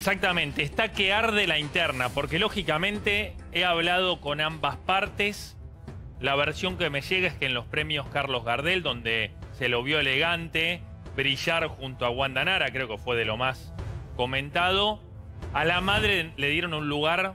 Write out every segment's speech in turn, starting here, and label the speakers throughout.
Speaker 1: Exactamente, está que arde la interna, porque lógicamente he hablado con ambas partes. La versión que me llega es que en los premios Carlos Gardel, donde se lo vio elegante, brillar junto a Wanda Nara, creo que fue de lo más comentado, a la madre le dieron un lugar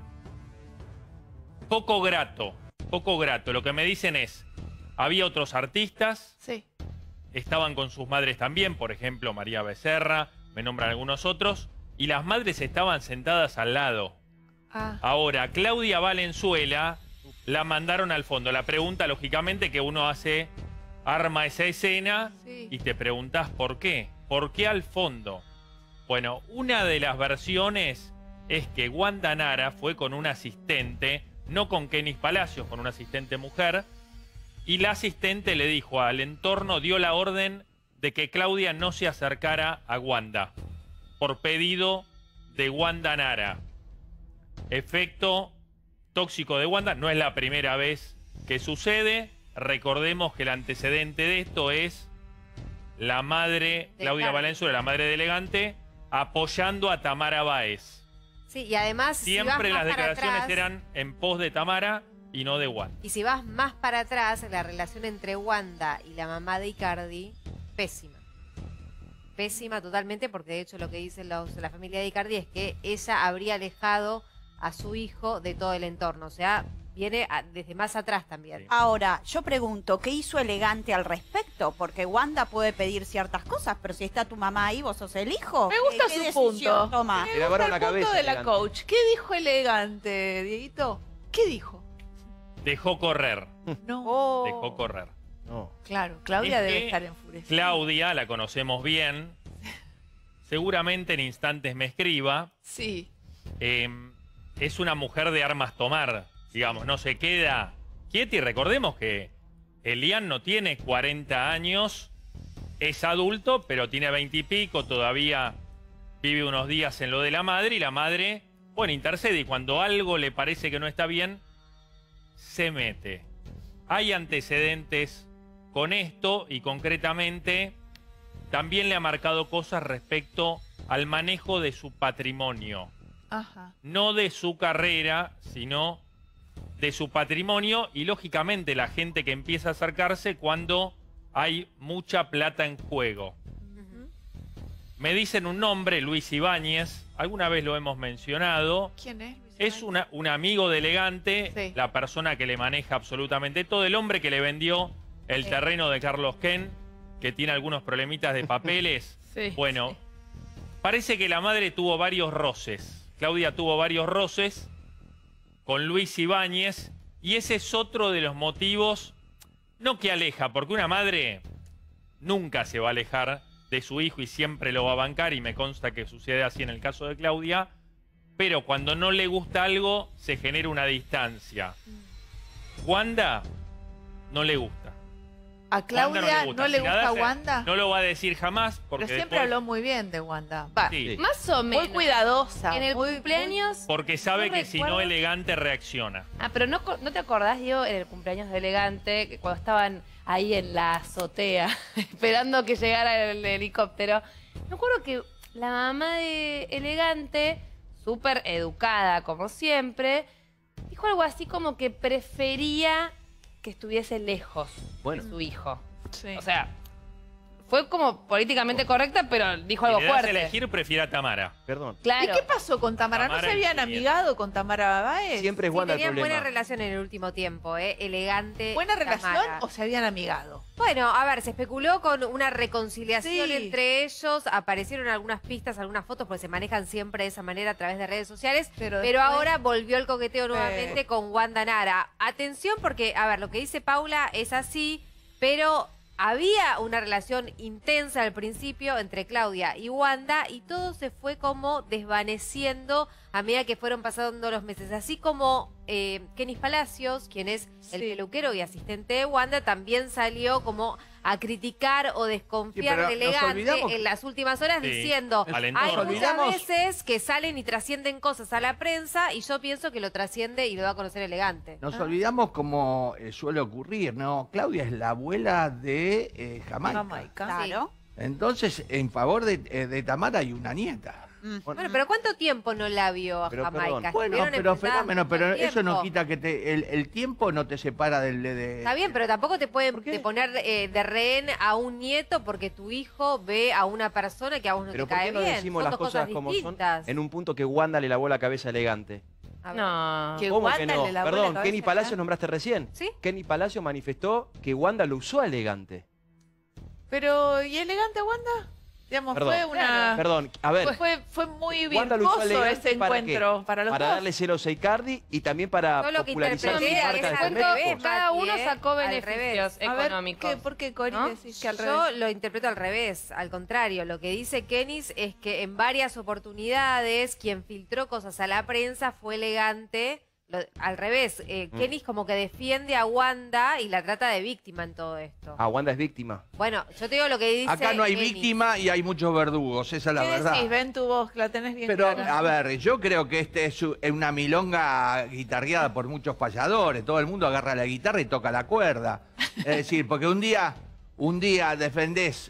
Speaker 1: poco grato, poco grato. Lo que me dicen es, había otros artistas,
Speaker 2: Sí.
Speaker 1: estaban con sus madres también, por ejemplo, María Becerra, me nombran algunos otros, y las madres estaban sentadas al lado.
Speaker 2: Ah.
Speaker 1: Ahora, Claudia Valenzuela la mandaron al fondo. La pregunta, lógicamente, que uno hace, arma esa escena
Speaker 2: Sí.
Speaker 1: y te preguntás por qué. ¿Por qué al fondo? Bueno, una de las versiones es que Wanda Nara fue con un asistente, no con Kenis Palacios, con una asistente mujer, y la asistente le dijo al entorno, dio la orden de que Claudia no se acercara a Wanda, por pedido de Wanda Nara. Efecto tóxico de Wanda, no es la primera vez que sucede. Recordemos que el antecedente de esto es la madre, Claudia Valenzuela, la madre de Elegante, apoyando a Tamara Báez.
Speaker 3: Sí, y además,
Speaker 1: Siempre
Speaker 3: si vas
Speaker 1: las
Speaker 3: más para
Speaker 1: declaraciones
Speaker 3: atrás,
Speaker 1: eran en pos de Tamara y no de Wanda.
Speaker 3: y si vas más para atrás, la relación entre Wanda y la mamá de Icardi, pésima. Pésima totalmente, porque de hecho lo que dice la familia de Icardi es que ella habría alejado a su hijo de todo el entorno. O sea, viene desde más atrás también.
Speaker 4: Ahora, yo pregunto, ¿qué hizo Elegante al respecto? Porque Wanda puede pedir ciertas cosas, pero si está tu mamá ahí, vos sos el hijo.
Speaker 2: Me gusta
Speaker 4: ¿Qué
Speaker 2: su
Speaker 4: decisión
Speaker 2: punto.
Speaker 4: toma?
Speaker 2: Me
Speaker 5: Le lavaron
Speaker 2: gusta
Speaker 5: la
Speaker 2: el punto
Speaker 5: cabeza,
Speaker 2: de la
Speaker 5: Elegante.
Speaker 2: coach. ¿Qué dijo Elegante, Dieguito? ¿Qué dijo?
Speaker 1: Dejó correr,
Speaker 2: No.
Speaker 4: Oh.
Speaker 1: dejó correr.
Speaker 5: No.
Speaker 2: Claro, Claudia
Speaker 1: Es
Speaker 2: debe
Speaker 1: que
Speaker 2: estar enfurecida.
Speaker 1: Claudia, la conocemos bien, seguramente en instantes me escriba.
Speaker 2: Sí.
Speaker 1: Es una mujer de armas tomar, digamos, no se queda quieta. Y recordemos que Elian no tiene 40 años, es adulto, pero tiene 20 y pico, todavía vive unos días en lo de la madre, y la madre, bueno, intercede, y cuando algo le parece que no está bien, se mete. Hay antecedentes con esto, y concretamente también le ha marcado cosas respecto al manejo de su patrimonio.
Speaker 2: Ajá.
Speaker 1: No de su carrera, sino de su patrimonio, y lógicamente la gente que empieza a acercarse cuando hay mucha plata en juego.
Speaker 3: Ujú.
Speaker 1: Me dicen un nombre, Luis Ibáñez, alguna vez lo hemos mencionado.
Speaker 2: ¿Quién es? Luis
Speaker 1: Es
Speaker 2: Ibáñez?
Speaker 1: un amigo de Elegante,
Speaker 2: Sí.
Speaker 1: la persona que le maneja absolutamente todo, el hombre que le vendió el
Speaker 3: Sí.
Speaker 1: terreno de Carlos Ken, que tiene algunos problemitas de papeles.
Speaker 2: Sí.
Speaker 1: Bueno,
Speaker 2: Sí.
Speaker 1: parece que la madre tuvo varios roces. Claudia tuvo varios roces con Luis Ibáñez, y ese es otro de los motivos, no que aleja, porque una madre nunca se va a alejar de su hijo y siempre lo va a bancar, y me consta que sucede así en el caso de Claudia, pero cuando no le gusta algo, se genera una distancia. Wanda no le gusta.
Speaker 2: ¿A Claudia no le
Speaker 1: Si la
Speaker 2: gusta
Speaker 1: da,
Speaker 2: Wanda?
Speaker 1: No lo va a decir jamás, porque
Speaker 2: Pero siempre
Speaker 1: después-
Speaker 2: habló muy bien de Wanda. Va,
Speaker 1: Sí.
Speaker 6: Más o menos.
Speaker 2: muy cuidadosa.
Speaker 6: En el
Speaker 2: muy-
Speaker 6: cumpleaños...
Speaker 1: porque sabe
Speaker 6: no
Speaker 1: que si no
Speaker 6: recuerdo.
Speaker 1: Elegante reacciona.
Speaker 6: Ah, pero no te acordás, Diego, en el cumpleaños de Elegante, que cuando estaban ahí en la azotea, esperando que llegara el helicóptero. Me acuerdo que la mamá de Elegante, súper educada como siempre, dijo algo así como que prefería que estuviese lejos
Speaker 5: Bueno.
Speaker 6: de su hijo.
Speaker 2: Sí.
Speaker 6: O sea, fue como políticamente correcta, pero dijo
Speaker 1: Si
Speaker 6: algo
Speaker 1: le das a
Speaker 6: fuerte.
Speaker 1: elegir, prefiere a Tamara.
Speaker 5: Perdón.
Speaker 6: Claro.
Speaker 2: ¿Y qué pasó con Tamara? ¿No
Speaker 1: Tamara
Speaker 2: se
Speaker 1: y
Speaker 2: habían
Speaker 1: su nieta.
Speaker 2: amigado con Tamara Báez?
Speaker 5: Siempre es
Speaker 3: Sí,
Speaker 5: Wanda el
Speaker 3: tenían
Speaker 5: problema.
Speaker 3: buena relación en el último tiempo, Elegante.
Speaker 2: ¿Buena
Speaker 3: y
Speaker 2: relación
Speaker 3: Tamara.
Speaker 2: o se habían amigado?
Speaker 3: Bueno, a ver, se especuló con una reconciliación
Speaker 2: Sí.
Speaker 3: entre ellos, aparecieron algunas pistas, algunas fotos, porque se manejan siempre de esa manera a través de redes sociales,
Speaker 2: Pero
Speaker 3: pero
Speaker 2: después-
Speaker 3: ahora volvió el coqueteo nuevamente con Wanda Nara. Atención porque, a ver, lo que dice Paula es así, pero había una relación intensa al principio entre Claudia y Wanda, y todo se fue como desvaneciendo a medida que fueron pasando los meses. Así como Kenis Palacios, quien es el
Speaker 2: Sí.
Speaker 3: peluquero y asistente de Wanda, también salió como a criticar o desconfiar
Speaker 5: pero
Speaker 3: de
Speaker 5: nos
Speaker 3: Elegante
Speaker 5: olvidamos que-
Speaker 3: en las últimas horas,
Speaker 1: Sí,
Speaker 3: diciendo,
Speaker 1: al
Speaker 3: hay
Speaker 1: entorno.
Speaker 3: muchas
Speaker 5: Olvidamos-
Speaker 3: veces que salen y trascienden cosas a la prensa, y yo pienso que lo trasciende y lo da a conocer Elegante.
Speaker 7: Nos olvidamos como suele ocurrir, ¿no? Claudia es la abuela de Jamaica.
Speaker 2: Jamaica.
Speaker 4: Claro.
Speaker 7: Entonces, en favor de Tamara hay una nieta.
Speaker 3: Bueno, pero ¿cuánto tiempo no la vio a
Speaker 5: Pero,
Speaker 3: Jamaica?
Speaker 5: perdón.
Speaker 7: Bueno,
Speaker 3: Estuvieron
Speaker 7: pero
Speaker 3: enfrentadas
Speaker 7: fenómeno, pero
Speaker 3: mucho
Speaker 7: eso no
Speaker 3: tiempo.
Speaker 7: quita que el tiempo no te separa de...
Speaker 3: Está bien, pero tampoco te pueden
Speaker 7: ¿Por qué?
Speaker 3: te poner de rehén a un nieto porque tu hijo ve a una persona que a vos no
Speaker 5: Pero
Speaker 3: te
Speaker 5: ¿por
Speaker 3: cae
Speaker 5: qué no
Speaker 3: bien.
Speaker 5: decimos
Speaker 3: Son
Speaker 5: las
Speaker 3: dos
Speaker 5: cosas
Speaker 3: cosas
Speaker 5: como
Speaker 3: distintas.
Speaker 5: son en un punto que Wanda le lavó la cabeza a Elegante?
Speaker 3: A ver.
Speaker 6: No.
Speaker 2: Que
Speaker 5: ¿Cómo que
Speaker 2: Wanda
Speaker 5: no?
Speaker 2: le lavó la
Speaker 5: Perdón,
Speaker 2: cabeza
Speaker 5: Kenny
Speaker 2: a
Speaker 5: Palacios
Speaker 2: Elegante.
Speaker 5: nombraste recién.
Speaker 3: ¿Sí?
Speaker 5: Kenny Palacios manifestó que Wanda lo usó a Elegante.
Speaker 2: Pero, ¿y elegante Wanda? Digamos,
Speaker 5: Perdón.
Speaker 2: fue una...
Speaker 5: Perdón, a ver,
Speaker 2: Fue muy
Speaker 5: Wanda lo usó a
Speaker 2: virtuoso
Speaker 5: Elegante
Speaker 2: ese
Speaker 5: ¿para
Speaker 2: encuentro
Speaker 5: qué?
Speaker 2: para los
Speaker 5: Para
Speaker 2: dos.
Speaker 5: darle celos a Icardi y también para
Speaker 3: Yo lo que
Speaker 5: popularizar su
Speaker 3: interpreté
Speaker 6: Mira,
Speaker 3: es
Speaker 5: marca de
Speaker 3: al
Speaker 6: descuento,
Speaker 3: revés,
Speaker 5: cosméticos.
Speaker 6: cada
Speaker 3: Mati,
Speaker 6: uno sacó
Speaker 3: al
Speaker 6: beneficios
Speaker 3: revés.
Speaker 2: A ver,
Speaker 6: económicos.
Speaker 2: ¿por qué, Cori,
Speaker 6: ¿no?
Speaker 2: decís que al
Speaker 3: Yo
Speaker 2: revés?
Speaker 3: lo interpreto al revés, al contrario. Lo que dice Kenis es que en varias oportunidades quien filtró cosas a la prensa fue Elegante. Al revés, Kenis como que defiende a Wanda y la trata de víctima en todo esto.
Speaker 5: Ah, Wanda es víctima.
Speaker 3: Bueno, yo te digo lo que dice
Speaker 7: Acá no hay
Speaker 3: Kenis.
Speaker 7: víctima y hay muchos verdugos, esa es la
Speaker 2: ¿Qué
Speaker 7: verdad.
Speaker 2: decís? Ven tu voz, que la tenés bien
Speaker 7: Pero,
Speaker 2: clara.
Speaker 7: a ver, yo creo que este es una milonga guitarreada por muchos payadores. Todo el mundo agarra la guitarra y toca la cuerda. Es decir, porque un día defendés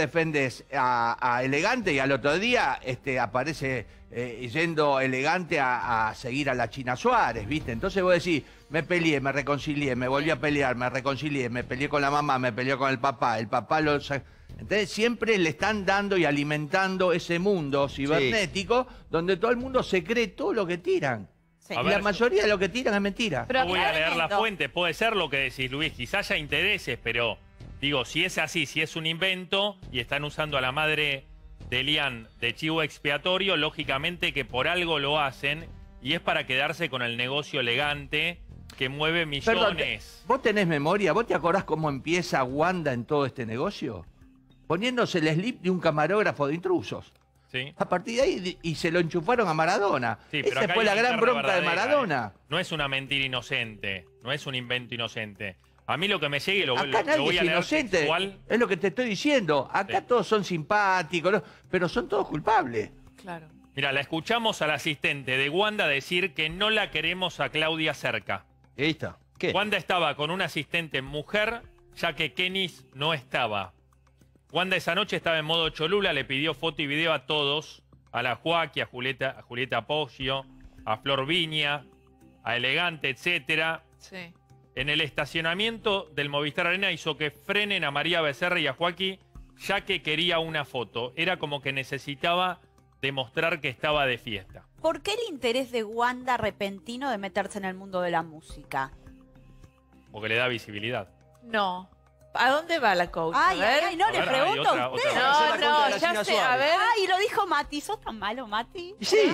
Speaker 7: a Elegante y al otro día aparece yendo Elegante a seguir a la China Suárez, ¿viste? Entonces vos decís, me peleé, me reconcilié, me volví a pelear, me reconcilié, me peleé con la mamá, me peleé con el papá lo... Entonces siempre le están dando y alimentando ese mundo cibernético donde todo el mundo se cree todo lo que tiran.
Speaker 4: Sí.
Speaker 1: A
Speaker 7: Y
Speaker 1: ver,
Speaker 7: la mayoría de lo que tiran es mentira.
Speaker 6: Pero
Speaker 1: Yo voy a leer la
Speaker 4: tremendo.
Speaker 1: fuente, puede ser lo que decís, Luis, quizás haya intereses, pero digo, si es así, si es un invento y están usando a la madre de Elian de chivo expiatorio, lógicamente que por algo lo hacen y es para quedarse con el negocio Elegante que mueve
Speaker 7: Perdón,
Speaker 1: millones.
Speaker 7: ¿vos tenés memoria? ¿Vos te acordás cómo empieza Wanda en todo este negocio? Poniéndose el slip de un camarógrafo de intrusos.
Speaker 1: ¿Sí?
Speaker 7: A partir de ahí, y se lo enchufaron a Maradona.
Speaker 1: Sí, pero
Speaker 7: Esa
Speaker 1: acá
Speaker 7: fue
Speaker 1: hay
Speaker 7: la
Speaker 1: una
Speaker 7: gran
Speaker 1: interna
Speaker 7: bronca de
Speaker 1: verdadera,
Speaker 7: Maradona.
Speaker 1: No es una mentira inocente, no es un invento inocente. A mí lo que me llegue lo
Speaker 7: Acá
Speaker 1: lo
Speaker 7: nadie
Speaker 1: voy a
Speaker 7: es
Speaker 1: leer
Speaker 7: inocente.
Speaker 1: textual.
Speaker 7: Es lo que te estoy diciendo. Acá
Speaker 1: Sí.
Speaker 7: todos son simpáticos, ¿no? Pero son todos culpables.
Speaker 2: Claro.
Speaker 1: Mira, la escuchamos al asistente de Wanda decir que no la queremos a Claudia cerca.
Speaker 5: Y ahí está. ¿Qué?
Speaker 1: Wanda estaba con un asistente mujer, ya que Kenis no estaba. Wanda esa noche estaba en modo Cholula, le pidió foto y video a todos, a la Joaquí, a Julieta Poggio, a Flor Viña, a Elegante, etcétera.
Speaker 2: Sí.
Speaker 1: En el estacionamiento del Movistar Arena hizo que frenen a María Becerra y a Joaquí, ya que quería una foto. Era como que necesitaba demostrar que estaba de fiesta.
Speaker 4: ¿Por qué el interés de Wanda repentino de meterse en el mundo de la música?
Speaker 1: Porque le da visibilidad.
Speaker 2: No. ¿A dónde va la coach?
Speaker 4: Ay,
Speaker 2: a ver.
Speaker 4: ay, no,
Speaker 1: A
Speaker 4: le
Speaker 1: ver, hay
Speaker 4: pregunto a
Speaker 1: otra-
Speaker 4: usted.
Speaker 1: otra
Speaker 2: No,
Speaker 5: Hacer la
Speaker 2: no,
Speaker 5: contra de la
Speaker 2: ya
Speaker 5: China
Speaker 2: sé. A
Speaker 5: Suárez.
Speaker 2: ver.
Speaker 4: Ay, lo dijo Mati. ¿Sos tan malo, Mati?
Speaker 7: Sí.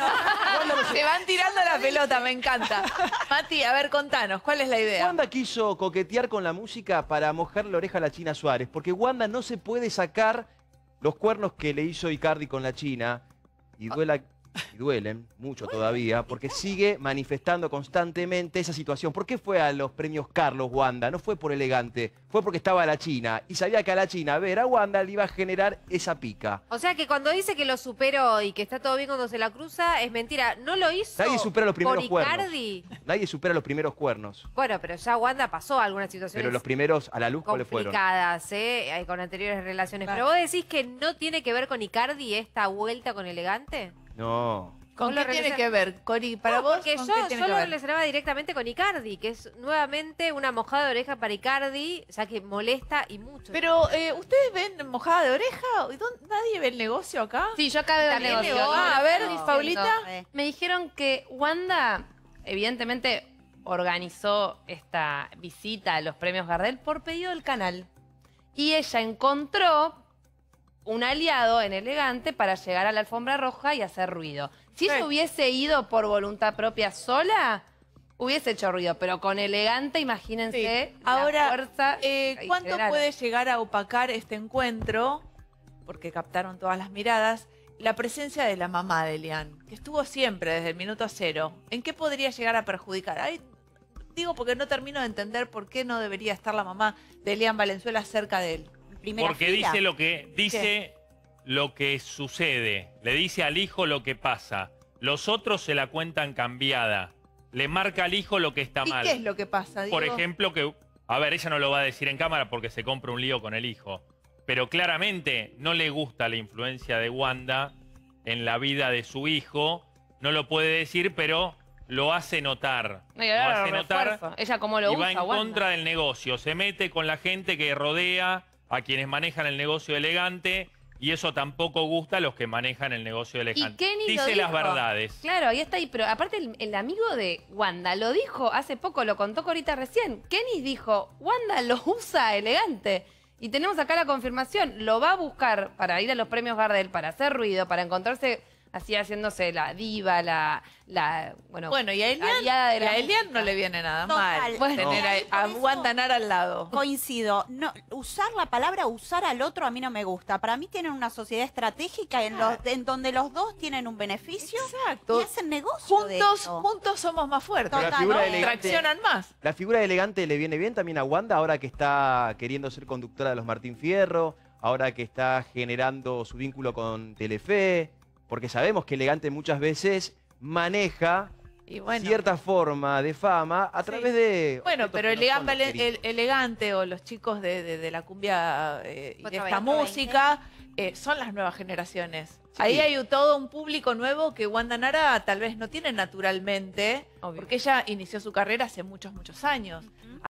Speaker 2: Se van tirando la pelota, me encanta. Mati, a ver, contanos, ¿cuál es la idea?
Speaker 5: Wanda quiso coquetear con la música para mojar la oreja a la China Suárez, porque Wanda no se puede sacar los cuernos que le hizo Icardi con la China y duelen mucho todavía, porque sigue manifestando constantemente esa situación. ¿Por qué fue a los premios Carlos Wanda? No fue por Elegante, fue porque estaba la China y sabía que a la China ver a Wanda le iba a generar esa pica.
Speaker 3: O sea que cuando dice que lo superó y que está todo bien cuando se la cruza, es mentira. No lo hizo
Speaker 5: Nadie supera los primeros
Speaker 3: por
Speaker 5: cuernos.
Speaker 3: Icardi.
Speaker 5: Nadie supera los primeros cuernos,
Speaker 3: Bueno, pero ya Wanda pasó algunas situaciones
Speaker 5: pero los primeros a la luz, ¿cuáles fueron?
Speaker 3: complicadas, con anteriores relaciones.
Speaker 2: Claro.
Speaker 3: Pero vos decís que no tiene que ver con Icardi esta vuelta con Elegante.
Speaker 5: No.
Speaker 2: ¿Con
Speaker 3: Vos lo
Speaker 2: qué tiene
Speaker 3: relacion-
Speaker 2: que ver, Cori? Para
Speaker 3: No,
Speaker 2: vos,
Speaker 3: porque
Speaker 2: ¿con
Speaker 3: yo
Speaker 2: qué tiene
Speaker 3: lo
Speaker 2: que ver?
Speaker 3: relacionaba directamente con Icardi, que es nuevamente una mojada de oreja para Icardi, ya que molesta y mucho.
Speaker 2: Pero, ¿ustedes ven mojada de oreja? ¿Nadie ve el negocio acá?
Speaker 6: Sí, yo acá veo el
Speaker 3: También
Speaker 6: negocio.
Speaker 3: negó.
Speaker 2: Ah, a ver,
Speaker 3: No.
Speaker 2: Paulita.
Speaker 6: Me dijeron que Wanda, evidentemente, organizó esta visita a los premios Gardel por pedido del canal. Y ella encontró un aliado en Elegante para llegar a la alfombra roja y hacer ruido. Si ella
Speaker 2: Sí.
Speaker 6: hubiese ido por voluntad propia sola, hubiese hecho ruido. Pero con Elegante, imagínense
Speaker 2: Sí.
Speaker 6: la
Speaker 2: Ahora,
Speaker 6: fuerza.
Speaker 2: ¿cuánto
Speaker 6: general.
Speaker 2: puede llegar a opacar este encuentro? Porque captaron todas las miradas. La presencia de la mamá de Elian, que estuvo siempre desde el minuto cero. ¿En qué podría llegar a perjudicar? Ay, digo porque no termino de entender por qué no debería estar la mamá de Elian Valenzuela cerca de él.
Speaker 4: En primera
Speaker 1: Porque
Speaker 4: fila.
Speaker 1: dice lo que sucede, le dice al hijo lo que pasa. Los otros se la cuentan cambiada. Le marca al hijo lo que está
Speaker 2: ¿Y
Speaker 1: mal.
Speaker 2: qué es lo que pasa?
Speaker 1: Por
Speaker 2: Diego?
Speaker 1: ejemplo, que, a ver, ella no lo va a decir en cámara porque se compra un lío con el hijo. Pero claramente no le gusta la influencia de Wanda en la vida de su hijo. No lo puede decir, pero lo hace notar.
Speaker 6: No, y ahora
Speaker 1: lo hace
Speaker 6: lo
Speaker 1: notar
Speaker 6: refuerzo. Ella cómo lo
Speaker 1: y va
Speaker 6: usa,
Speaker 1: en
Speaker 6: Wanda.
Speaker 1: contra del negocio. Se mete con la gente que rodea a quienes manejan el negocio elegante y eso tampoco gusta a los que manejan el negocio elegante.
Speaker 6: Kenny lo
Speaker 1: Dice las
Speaker 6: dijo.
Speaker 1: verdades.
Speaker 6: Claro, ahí está ahí. Pero aparte el amigo de Wanda lo dijo hace poco, lo contó Corita recién. Kenny dijo, Wanda lo usa elegante. Y tenemos acá la confirmación. Lo va a buscar para ir a los premios Gardel, para hacer ruido, para encontrarse así haciéndose la diva,
Speaker 2: Bueno, y a
Speaker 6: aliada de la
Speaker 2: Elian no
Speaker 6: música.
Speaker 2: le viene nada
Speaker 4: Total.
Speaker 2: mal
Speaker 4: Bueno,
Speaker 2: tener a
Speaker 4: por eso-
Speaker 2: Wanda Nara al lado.
Speaker 4: Coincido. No, usar la palabra usar al otro a mí no me gusta. Para mí tienen una sociedad estratégica en donde los dos tienen un beneficio
Speaker 2: Exacto.
Speaker 4: y hacen negocio de eso.
Speaker 2: Juntos somos más fuertes.
Speaker 4: Total,
Speaker 5: La figura
Speaker 4: ¿no?
Speaker 5: elegante-
Speaker 2: Traccionan más.
Speaker 5: La figura elegante le viene bien también a Wanda ahora que está queriendo ser conductora de los Martín Fierro, ahora que está generando su vínculo con Telefe, porque sabemos que elegante muchas veces maneja
Speaker 2: Y bueno,
Speaker 5: cierta forma de fama a
Speaker 2: Sí.
Speaker 5: través de...
Speaker 2: bueno,
Speaker 5: objetos
Speaker 2: pero
Speaker 5: que no son
Speaker 2: elegante,
Speaker 5: los queridos.
Speaker 2: elegante o los chicos de la cumbia y de esta
Speaker 3: 420.
Speaker 2: música son las nuevas generaciones.
Speaker 5: Sí.
Speaker 2: Ahí hay todo un público nuevo que Wanda Nara tal vez no tiene naturalmente,
Speaker 6: Obvio.
Speaker 2: porque ella inició su carrera hace muchos, muchos años.